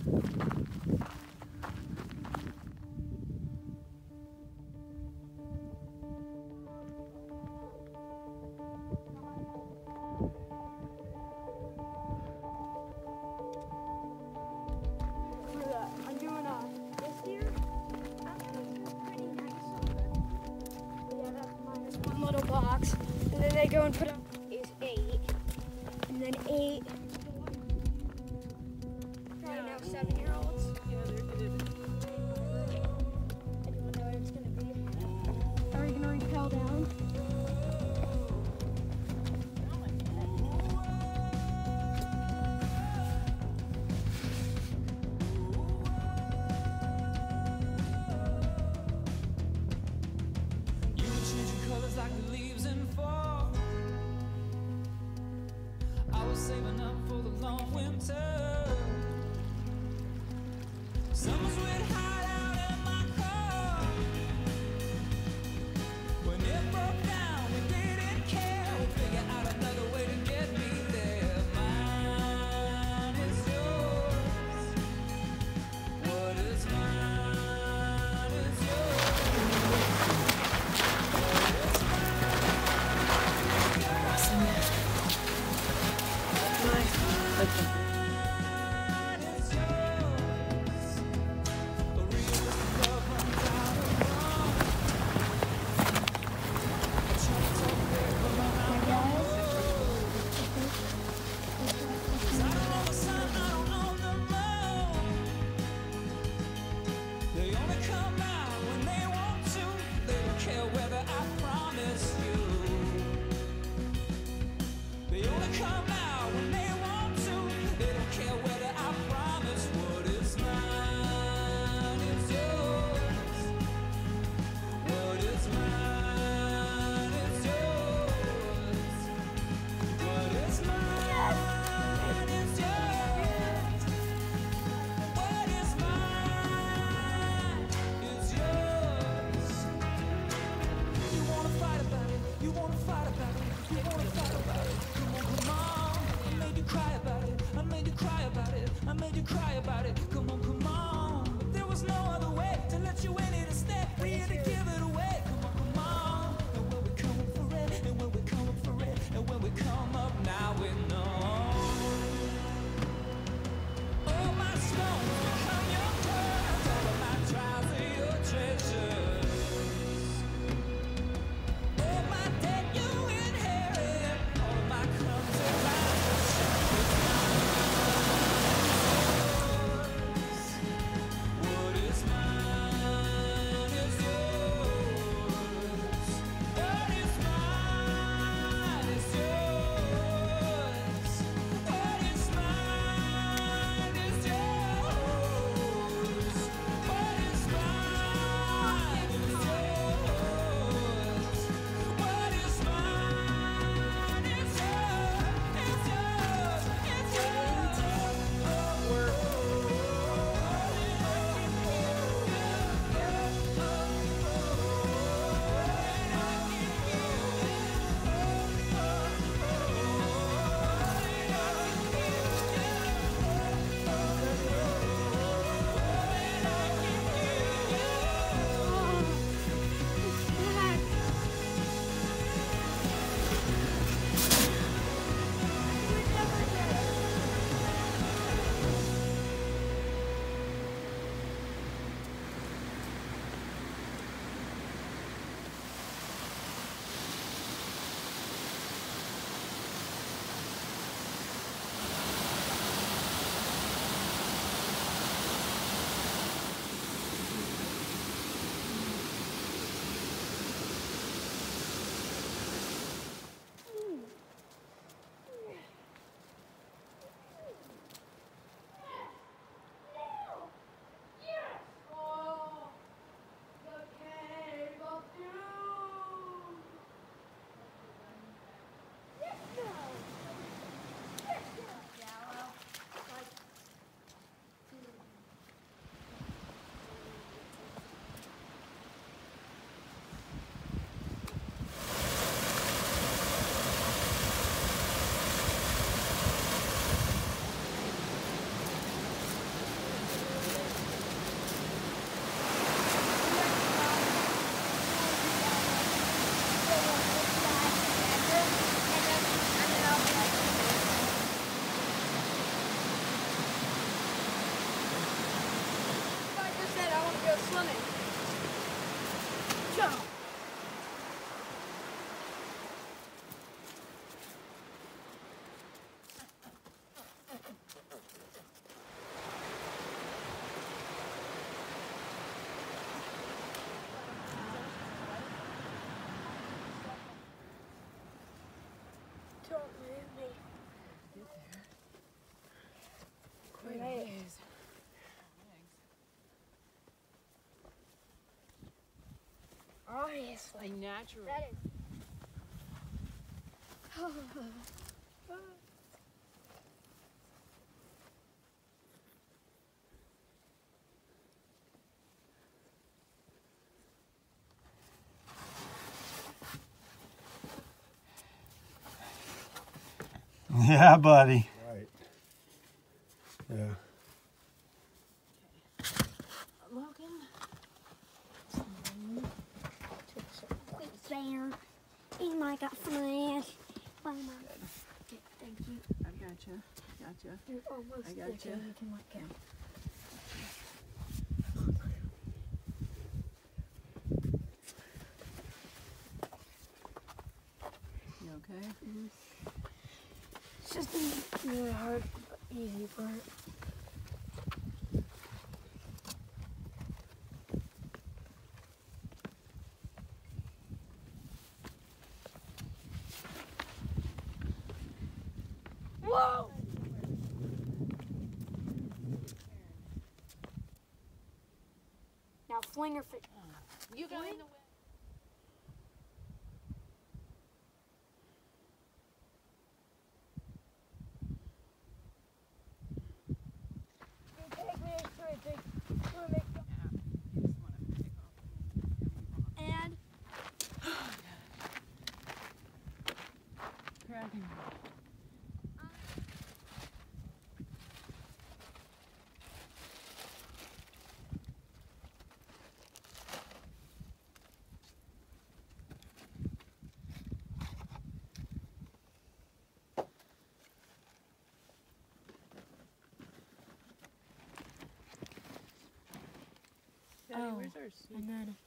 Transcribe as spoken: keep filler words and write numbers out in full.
I'm doing uh, this here. I'm gonna do a pretty nice one. Yeah, that's mine. It's one little box. And then they go and put up is eight. And then eight. Probably now seven year olds. Yeah, they're good. I don't know what it's gonna be. Are we gonna repel down? Like the leaves in fall, I was saving up for the long winter. Summers we'd hide out in my car. When it broke down, we didn't care. We'd figure out another way to get me there. Mine is yours. What is mine is yours. I made you cry about it. Come on, come on. If there was no other way to let you in it a step, we had to give it away. Come on, come on. And when we come up for it, and when we come up for it, and when we come up, now we know. All my stones become your pearls. All of my trials are your treasures. All my debt you inherit. All of my crumbs are mine. What is mine is yours. is A natural. that is. Yeah, buddy. Right. Yeah. Logan. Please there. He might got flash. Bye, Mom. Okay, thank you. I gotcha. Gotcha. You're almost I there. gotcha. You can let go. You okay? Mm-hmm. It's just a really hard, but easy part. Whoa! Now fling or fit. You go in the way. Take me straight. Take. Wanna make and Cracking. Daddy, Oh, where's our I seat? know.